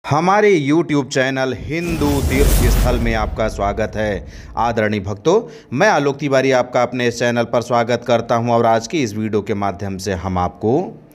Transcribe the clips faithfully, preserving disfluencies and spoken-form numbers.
हमारे YouTube channel Hindu तीर्थ स्थल में आपका स्वागत है। आदरणीय भक्तों, मैं आलोक तिवारी आपका अपने इस चैनल पर स्वागत करता हूं और आज की इस वीडियो के माध्यम से हम आपको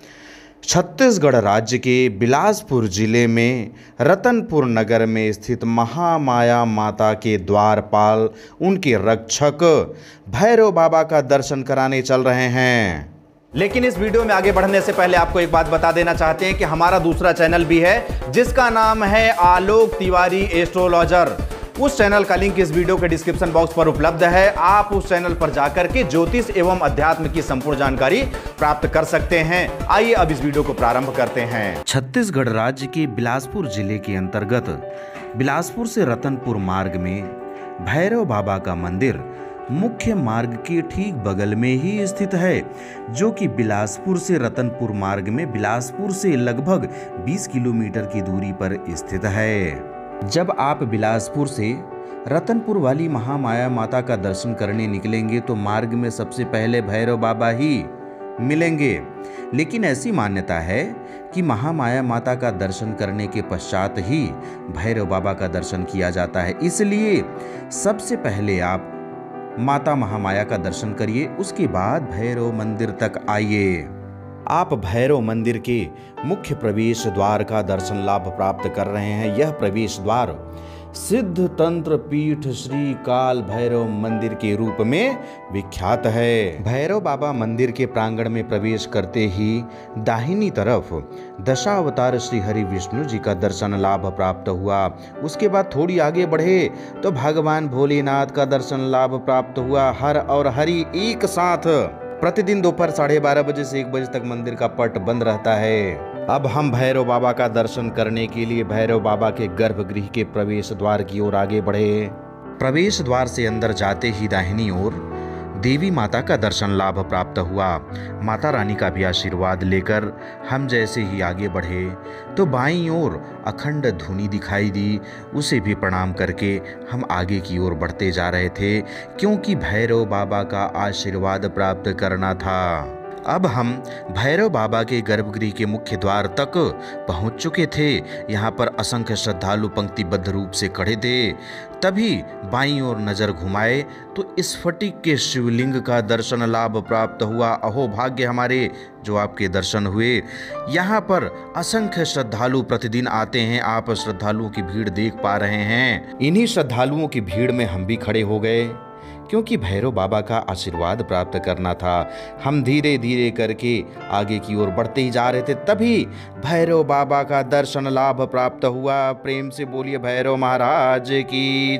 छत्तीसगढ़ राज्य के बिलासपुर जिले में रतनपुर नगर में स्थित महामाया माता के द्वारपाल, उनके रक्षक भैरव बाबा का दर्शन कराने चल रहे हैं। लेकिन इस वीडियो में आगे बढ़ने से पहले आपको एक बात बता देना चाहते हैं कि हमारा दूसरा चैनल भी है जिसका नाम है आलोक तिवारी एस्ट्रोलॉजर। उस चैनल का लिंक इस वीडियो के डिस्क्रिप्शन बॉक्स पर उपलब्ध है। आप उस चैनल पर जाकर के ज्योतिष एवं अध्यात्म की संपूर्ण जानकारी प्राप्त कर सकते हैं। आइए अब इस वीडियो को प्रारंभ करते हैं। छत्तीसगढ़ राज्य के बिलासपुर जिले के अंतर्गत बिलासपुर से रतनपुर मार्ग में भैरव बाबा का मंदिर मुख्य मार्ग के ठीक बगल में ही स्थित है, जो कि बिलासपुर से रतनपुर मार्ग में बिलासपुर से लगभग बीस किलोमीटर की दूरी पर स्थित है। जब आप बिलासपुर से रतनपुर वाली महामाया माता का दर्शन करने निकलेंगे तो मार्ग में सबसे पहले भैरव बाबा ही मिलेंगे। लेकिन ऐसी मान्यता है कि महामाया माता का दर्शन करने के पश्चात ही भैरव बाबा का दर्शन किया जाता है। इसलिए सबसे पहले आप माता महामाया का दर्शन करिए, उसके बाद भैरव मंदिर तक आइए। आप भैरव मंदिर के मुख्य प्रवेश द्वार का दर्शन लाभ प्राप्त कर रहे हैं। यह प्रवेश द्वार सिद्ध तंत्र पीठ श्री काल भैरव मंदिर के रूप में विख्यात है। भैरव बाबा मंदिर के प्रांगण में प्रवेश करते ही दाहिनी तरफ दशावतार श्री हरि विष्णु जी का दर्शन लाभ प्राप्त हुआ। उसके बाद थोड़ी आगे बढ़े तो भगवान भोलेनाथ का दर्शन लाभ प्राप्त हुआ। हर और हरि एक साथ प्रतिदिन दोपहर साढ़े बारह बजे से एक बजे तक मंदिर का पट बंद रहता है। अब हम भैरव बाबा का दर्शन करने के लिए भैरव बाबा के गर्भगृह के प्रवेश द्वार की ओर आगे बढ़े। प्रवेश द्वार से अंदर जाते ही दाहिनी ओर देवी माता का दर्शन लाभ प्राप्त हुआ। माता रानी का भी आशीर्वाद लेकर हम जैसे ही आगे बढ़े तो बाईं ओर अखंड धुनी दिखाई दी। उसे भी प्रणाम करके हम आगे की ओर बढ़ते जा रहे थे, क्योंकि भैरव बाबा का आशीर्वाद प्राप्त करना था। अब हम भैरव बाबा के गर्भगृह के मुख्य द्वार तक पहुंच चुके थे। यहाँ पर असंख्य श्रद्धालु पंक्तिबद्ध रूप से खड़े थे। तभी बाईं ओर नजर घुमाए तो स्फटिक के शिवलिंग का दर्शन लाभ प्राप्त हुआ। अहो भाग्य हमारे जो आपके दर्शन हुए। यहाँ पर असंख्य श्रद्धालु प्रतिदिन आते हैं। आप श्रद्धालुओं की भीड़ देख पा रहे हैं। इन्हीं श्रद्धालुओं की भीड़ में हम भी खड़े हो गए, क्योंकि भैरव बाबा का आशीर्वाद प्राप्त करना था। हम धीरे धीरे करके आगे की ओर बढ़ते ही जा रहे थे, तभी भैरव बाबा का दर्शन लाभ प्राप्त हुआ। प्रेम से बोलिए भैरव महाराज की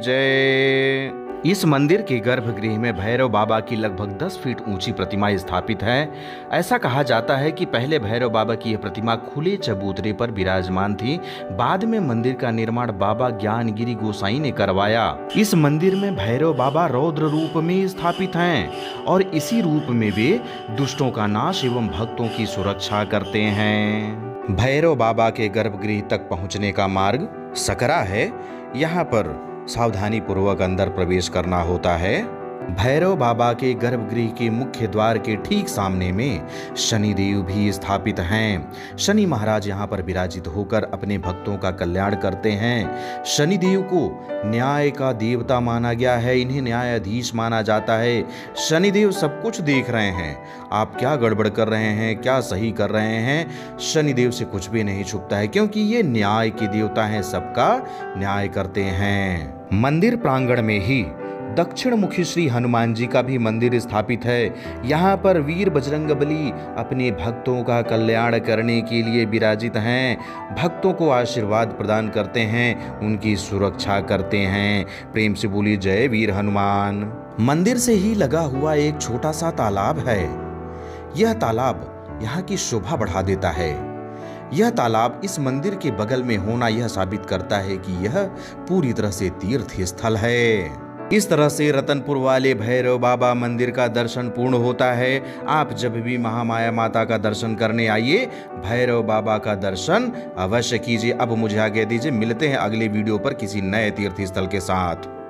जय। इस मंदिर के गर्भगृह में भैरव बाबा की लगभग दस फीट ऊंची प्रतिमा स्थापित है। ऐसा कहा जाता है कि पहले भैरव बाबा की यह प्रतिमा खुले चबूतरे पर विराजमान थी। बाद में मंदिर का निर्माण बाबा ज्ञानगिरी गोसाई ने करवाया। इस मंदिर में भैरव बाबा रौद्र रूप में स्थापित हैं और इसी रूप में वे दुष्टों का नाश एवं भक्तों की सुरक्षा करते हैं। भैरव बाबा के गर्भगृह तक पहुंचने का मार्ग सकरा है। यहाँ पर सावधानी पूर्वक अंदर प्रवेश करना होता है। भैरव बाबा के गर्भगृह के मुख्य द्वार के ठीक सामने में शनिदेव भी स्थापित हैं। शनि महाराज यहाँ पर विराजित होकर अपने भक्तों का कल्याण करते हैं। शनिदेव को न्याय का देवता माना गया है। इन्हें न्यायाधीश माना जाता है। शनिदेव सब कुछ देख रहे हैं। आप क्या गड़बड़ कर रहे हैं, क्या सही कर रहे हैं, शनिदेव से कुछ भी नहीं छुपता है, क्योंकि ये न्याय के देवता हैं, सबका न्याय करते हैं। मंदिर प्रांगण में ही दक्षिण मुखी श्री हनुमान जी का भी मंदिर स्थापित है। यहाँ पर वीर बजरंगबली अपने भक्तों का कल्याण करने के लिए विराजित हैं। भक्तों को आशीर्वाद प्रदान करते हैं, उनकी सुरक्षा करते हैं। प्रेम से बोलिए जय वीर हनुमान। मंदिर से ही लगा हुआ एक छोटा सा तालाब है। यह तालाब यहाँ की शोभा बढ़ा देता है। यह तालाब इस मंदिर के बगल में होना यह साबित करता है कि यह पूरी तरह से तीर्थ स्थल है। इस तरह से रतनपुर वाले भैरव बाबा मंदिर का दर्शन पूर्ण होता है। आप जब भी महामाया माता का दर्शन करने आइए, भैरव बाबा का दर्शन अवश्य कीजिए। अब मुझे आज्ञा दीजिए, मिलते हैं अगले वीडियो पर किसी नए तीर्थ स्थल के साथ।